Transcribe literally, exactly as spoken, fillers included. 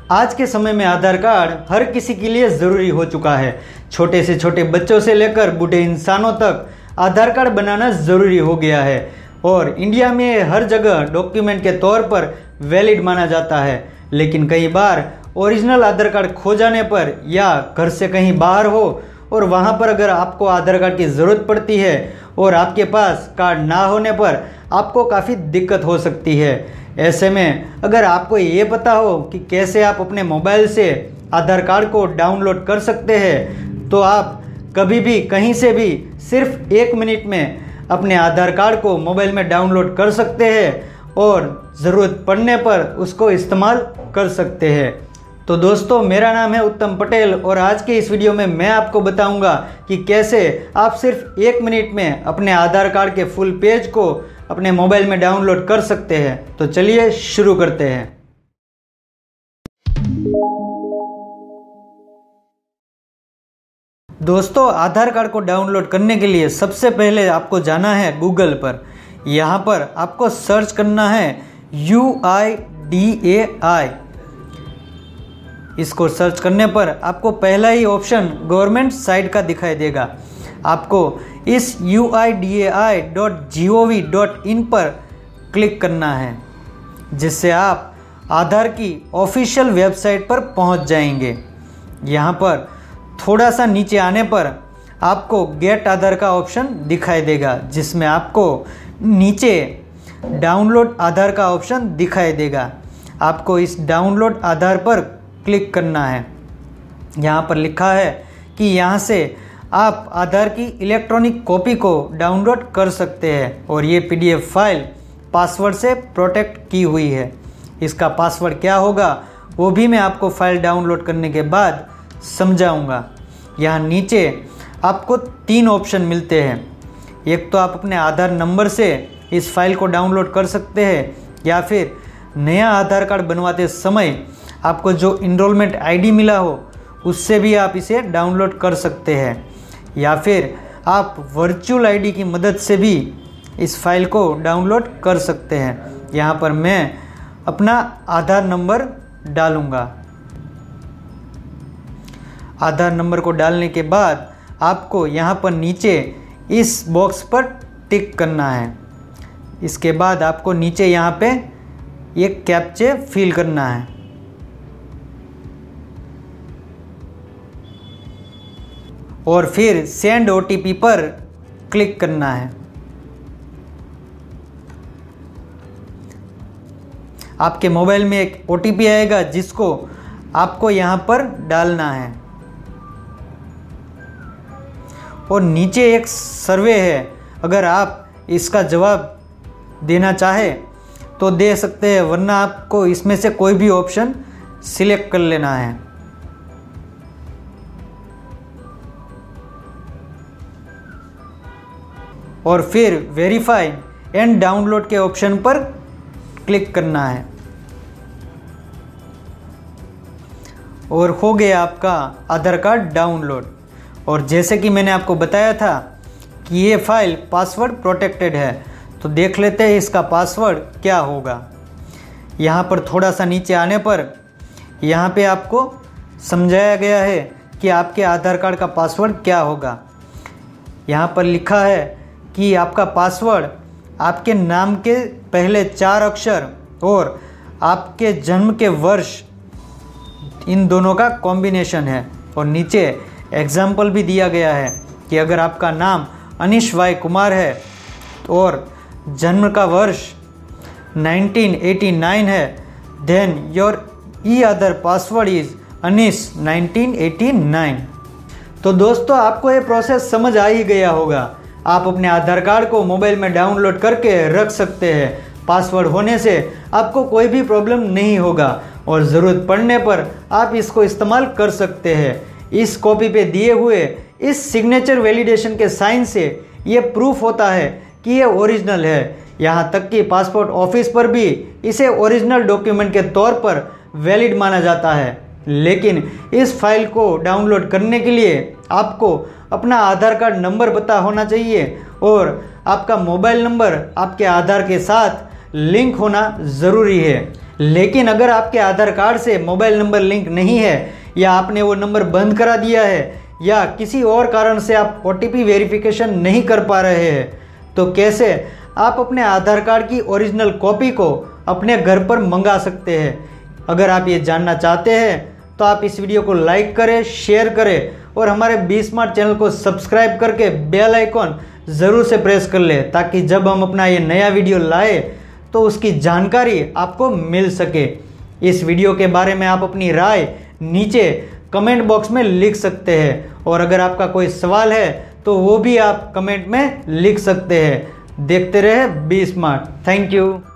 आज के समय में आधार कार्ड हर किसी के लिए ज़रूरी हो चुका है। छोटे से छोटे बच्चों से लेकर बूढ़े इंसानों तक आधार कार्ड बनाना ज़रूरी हो गया है और इंडिया में हर जगह डॉक्यूमेंट के तौर पर वैलिड माना जाता है। लेकिन कई बार ओरिजिनल आधार कार्ड खो जाने पर या घर से कहीं बाहर हो और वहाँ पर अगर आपको आधार कार्ड की ज़रूरत पड़ती है और आपके पास कार्ड ना होने पर आपको काफ़ी दिक्कत हो सकती है। ऐसे में अगर आपको ये पता हो कि कैसे आप अपने मोबाइल से आधार कार्ड को डाउनलोड कर सकते हैं तो आप कभी भी कहीं से भी सिर्फ एक मिनट में अपने आधार कार्ड को मोबाइल में डाउनलोड कर सकते हैं और ज़रूरत पड़ने पर उसको इस्तेमाल कर सकते हैं। तो दोस्तों, मेरा नाम है उत्तम पटेल और आज के इस वीडियो में मैं आपको बताऊंगा कि कैसे आप सिर्फ एक मिनट में अपने आधार कार्ड के फुल पेज को अपने मोबाइल में डाउनलोड कर सकते हैं। तो चलिए शुरू करते हैं। दोस्तों, आधार कार्ड को डाउनलोड करने के लिए सबसे पहले आपको जाना है गूगल पर। यहाँ पर आपको सर्च करना है यू आई डी ए आई। इसको सर्च करने पर आपको पहला ही ऑप्शन गवर्नमेंट साइट का दिखाई देगा। आपको इस U I D A I dot G O V dot in पर क्लिक करना है, जिससे आप आधार की ऑफिशियल वेबसाइट पर पहुंच जाएंगे। यहाँ पर थोड़ा सा नीचे आने पर आपको गेट आधार का ऑप्शन दिखाई देगा, जिसमें आपको नीचे डाउनलोड आधार का ऑप्शन दिखाई देगा। आपको इस डाउनलोड आधार पर क्लिक करना है। यहाँ पर लिखा है कि यहाँ से आप आधार की इलेक्ट्रॉनिक कॉपी को डाउनलोड कर सकते हैं और ये P D F file password से प्रोटेक्ट की हुई है। इसका पासवर्ड क्या होगा वो भी मैं आपको फाइल डाउनलोड करने के बाद समझाऊंगा। यहाँ नीचे आपको तीन ऑप्शन मिलते हैं। एक तो आप अपने आधार नंबर से इस फाइल को डाउनलोड कर सकते हैं, या फिर नया आधार कार्ड बनवाते समय आपको जो इनरोलमेंट आई डी मिला हो उससे भी आप इसे डाउनलोड कर सकते हैं, या फिर आप वर्चुअल आई डी की मदद से भी इस फाइल को डाउनलोड कर सकते हैं। यहाँ पर मैं अपना आधार नंबर डालूँगा। आधार नंबर को डालने के बाद आपको यहाँ पर नीचे इस बॉक्स पर टिक करना है। इसके बाद आपको नीचे यहाँ पे एक कैप्चा फिल करना है और फिर सेंड ओ टी पी पर क्लिक करना है। आपके मोबाइल में एक ओ टी पी आएगा जिसको आपको यहाँ पर डालना है और नीचे एक सर्वे है। अगर आप इसका जवाब देना चाहे तो दे सकते हैं, वरना आपको इसमें से कोई भी ऑप्शन सिलेक्ट कर लेना है। और फिर वेरीफाई एंड डाउनलोड के ऑप्शन पर क्लिक करना है और हो गया आपका आधार कार्ड डाउनलोड। और जैसे कि मैंने आपको बताया था कि ये फाइल पासवर्ड प्रोटेक्टेड है, तो देख लेते हैं इसका पासवर्ड क्या होगा। यहाँ पर थोड़ा सा नीचे आने पर यहाँ पे आपको समझाया गया है कि आपके आधार कार्ड का पासवर्ड क्या होगा। यहाँ पर लिखा है कि आपका पासवर्ड आपके नाम के पहले चार अक्षर और आपके जन्म के वर्ष, इन दोनों का कॉम्बिनेशन है। और नीचे एग्जाम्पल भी दिया गया है कि अगर आपका नाम अनिश वाई कुमार है और जन्म का वर्ष नाइनटीन एटी नाइन है, then your E other password is Anish nineteen eighty nine. तो दोस्तों, आपको ये प्रोसेस समझ आ ही गया होगा। आप अपने आधार कार्ड को मोबाइल में डाउनलोड करके रख सकते हैं। पासवर्ड होने से आपको कोई भी प्रॉब्लम नहीं होगा और ज़रूरत पड़ने पर आप इसको इस्तेमाल कर सकते हैं। इस कॉपी पे दिए हुए इस सिग्नेचर वैलिडेशन के साइन से ये प्रूफ होता है कि ये ओरिजिनल है। यहाँ तक कि पासपोर्ट ऑफिस पर भी इसे ओरिजिनल डॉक्यूमेंट के तौर पर वैलिड माना जाता है। लेकिन इस फाइल को डाउनलोड करने के लिए आपको अपना आधार कार्ड नंबर पता होना चाहिए और आपका मोबाइल नंबर आपके आधार के साथ लिंक होना ज़रूरी है। लेकिन अगर आपके आधार कार्ड से मोबाइल नंबर लिंक नहीं है या आपने वो नंबर बंद करा दिया है या किसी और कारण से आप ओ टी पी वेरिफिकेशन नहीं कर पा रहे हैं, तो कैसे आप अपने आधार कार्ड की ओरिजिनल कॉपी को अपने घर पर मंगा सकते हैं। अगर आप ये जानना चाहते हैं तो आप इस वीडियो को लाइक करें, शेयर करें और हमारे बी स्मार्ट चैनल को सब्सक्राइब करके बेल आइकॉन ज़रूर से प्रेस कर ले, ताकि जब हम अपना ये नया वीडियो लाए तो उसकी जानकारी आपको मिल सके। इस वीडियो के बारे में आप अपनी राय नीचे कमेंट बॉक्स में लिख सकते हैं और अगर आपका कोई सवाल है तो वो भी आप कमेंट में लिख सकते हैं। देखते रहे बी स्मार्ट। Thank you.